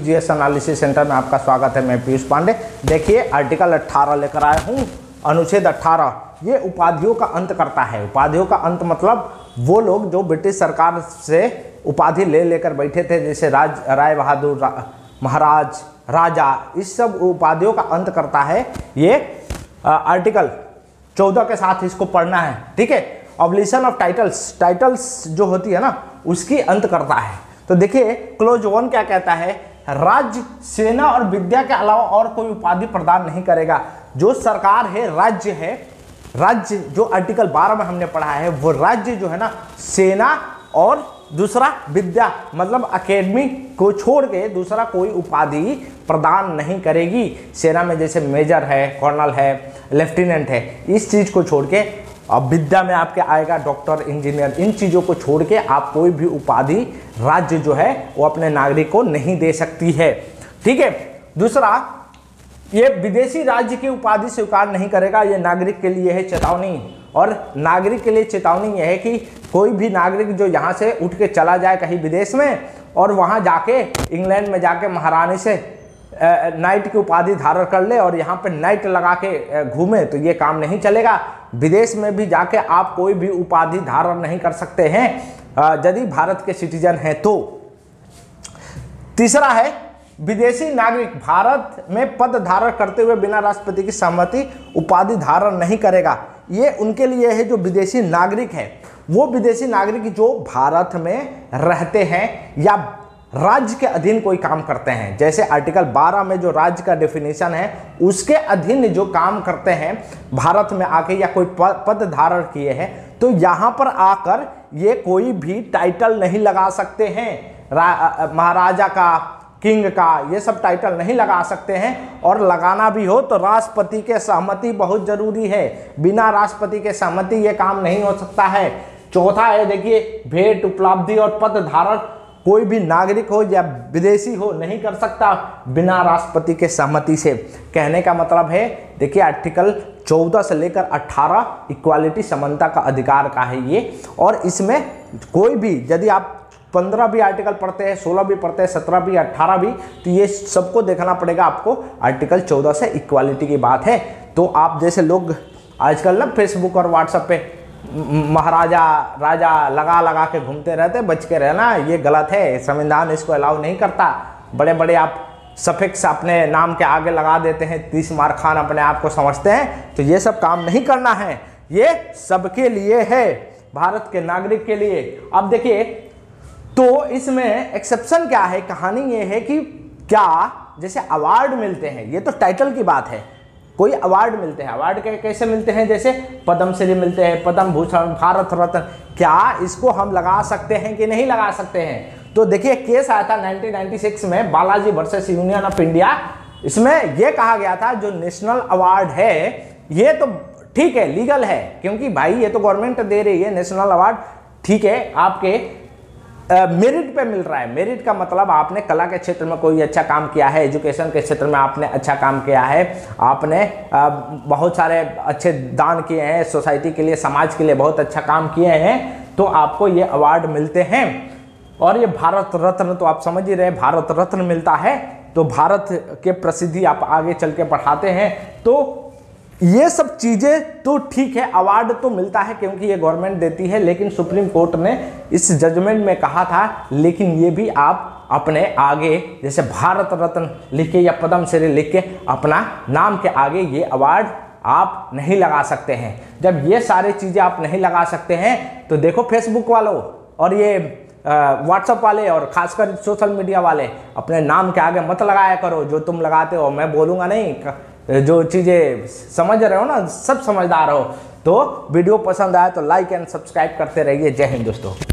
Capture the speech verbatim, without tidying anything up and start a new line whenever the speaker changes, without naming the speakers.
GS analysis centre में आपका स्वागत है। मैं पीयूष पांडे। देखिए आर्टिकल अठारह लेकर आया हूँ। अनुच्छेद अठारह ये उपाधियों का अंत करता है। उपाधियों का अंत मतलब वो लोग जो ब्रिटिश सरकार से उपाधि ले लेकर बैठे थे, जैसे राज राय बहादुर रा, महाराज, राजा, इस सब उपाधियों का अंत करता है ये आर्टिकल चौदह के साथ इसको पढ़ना है। ठीक है। ऑब्लिशन ऑफ टाइटल्स, टाइटल्स जो होती है ना उसकी अंत करता है। तो देखिए क्लोज वन क्या कहता है, राज्य, सेना और विद्या के अलावा और कोई उपाधि प्रदान नहीं करेगा। जो सरकार है, राज्य है, राज्य जो आर्टिकल बारह में हमने पढ़ा है वो राज्य जो है ना सेना और दूसरा विद्या मतलब अकेडमी को छोड़ के दूसरा कोई उपाधि प्रदान नहीं करेगी। सेना में जैसे मेजर है, कर्नल है, लेफ्टिनेंट है, इस चीज को छोड़ के, अब विद्या में आपके आएगा डॉक्टर, इंजीनियर, इन चीज़ों को छोड़ के आप कोई भी उपाधि राज्य जो है वो अपने नागरिक को नहीं दे सकती है। ठीक है। दूसरा, ये विदेशी राज्य की उपाधि स्वीकार नहीं करेगा। ये नागरिक के लिए है चेतावनी, और नागरिक के लिए चेतावनी यह है कि कोई भी नागरिक जो यहाँ से उठ के चला जाए कहीं विदेश में और वहाँ जाके इंग्लैंड में जाके महारानी से नाइट की उपाधि धारण कर ले और यहाँ पे नाइट लगा के घूमे, तो ये काम नहीं चलेगा। विदेश में भी जाके आप कोई भी उपाधि धारण नहीं कर सकते हैं यदि भारत के सिटीजन हैं तो। तीसरा है, विदेशी नागरिक भारत में पद धारण करते हुए बिना राष्ट्रपति की सहमति उपाधि धारण नहीं करेगा। ये उनके लिए है जो विदेशी नागरिक है। वो विदेशी नागरिक जो भारत में रहते हैं या राज्य के अधीन कोई काम करते हैं, जैसे आर्टिकल बारह में जो राज्य का डेफिनेशन है उसके अधीन जो काम करते हैं भारत में आके या कोई पद धारण किए हैं, तो यहाँ पर आकर ये कोई भी टाइटल नहीं लगा सकते हैं। महाराजा का, किंग का, ये सब टाइटल नहीं लगा सकते हैं, और लगाना भी हो तो राष्ट्रपति के सहमति बहुत जरूरी है। बिना राष्ट्रपति के सहमति ये काम नहीं हो सकता है। चौथा है, देखिए, भेंट, उपलब्धि और पद धारण कोई भी नागरिक हो या विदेशी हो नहीं कर सकता बिना राष्ट्रपति के सहमति से। कहने का मतलब है, देखिए आर्टिकल चौदह से लेकर अठारह इक्वालिटी, समानता का अधिकार का है ये, और इसमें कोई भी, यदि आप पंद्रह भी आर्टिकल पढ़ते हैं, सोलह भी पढ़ते हैं, सत्रह भी, अट्ठारह भी, तो ये सबको देखना पड़ेगा आपको। आर्टिकल चौदह से इक्वालिटी की बात है। तो आप जैसे लोग आजकल ना फेसबुक और व्हाट्सएप पे महाराजा, राजा लगा लगा के घूमते रहते, बच के रहना, ये गलत है। संविधान इसको अलाउ नहीं करता। बड़े बड़े आप सफिक्स अपने नाम के आगे लगा देते हैं, तीस मार खान अपने आप को समझते हैं, तो ये सब काम नहीं करना है। ये सबके लिए है, भारत के नागरिक के लिए। अब देखिए, तो इसमें एक्सेप्शन क्या है, कहानी ये है कि क्या जैसे अवार्ड मिलते हैं, ये तो टाइटल की बात है, कोई अवार्ड मिलते हैं। अवार्ड कैसे मिलते हैं, जैसे पद्मश्री मिलते हैं, पद्म भूषण, भारत रत्न, क्या इसको हम लगा सकते हैं कि नहीं लगा सकते हैं? तो देखिए केस आया था नाइनटीन नाइंटी सिक्स में, Balaji versus union of India. इसमें यह कहा गया था जो नेशनल अवार्ड है ये तो ठीक है, लीगल है, क्योंकि भाई ये तो गवर्नमेंट दे रही है नेशनल अवार्ड, ठीक है, आपके मेरिट uh, पे मिल रहा है। मेरिट का मतलब आपने कला के क्षेत्र में कोई अच्छा काम किया है, एजुकेशन के क्षेत्र में आपने अच्छा काम किया है, आपने uh, बहुत सारे अच्छे दान किए हैं सोसाइटी के लिए, समाज के लिए बहुत अच्छा काम किए हैं, तो आपको ये अवार्ड मिलते हैं। और ये भारत रत्न तो आप समझ ही रहे, भारत रत्न मिलता है, तो भारत के प्रसिद्धि आप आगे चल के बढ़ाते हैं। तो ये सब चीज़ें तो ठीक है, अवार्ड तो मिलता है क्योंकि ये गवर्नमेंट देती है, लेकिन सुप्रीम कोर्ट ने इस जजमेंट में कहा था, लेकिन ये भी आप अपने आगे जैसे भारत रत्न लिख के या पद्मश्री लिख के अपना नाम के आगे ये अवार्ड आप नहीं लगा सकते हैं। जब ये सारी चीज़ें आप नहीं लगा सकते हैं, तो देखो फेसबुक वालों और ये व्हाट्सएप वाले और खासकर सोशल मीडिया वाले, अपने नाम के आगे मत लगाया करो जो तुम लगाते हो। मैं बोलूँगा नहीं, जो चीज़ें समझ रहे हो ना, सब समझदार हो। तो वीडियो पसंद आया तो लाइक एंड सब्सक्राइब करते रहिए। जय हिंद दोस्तों।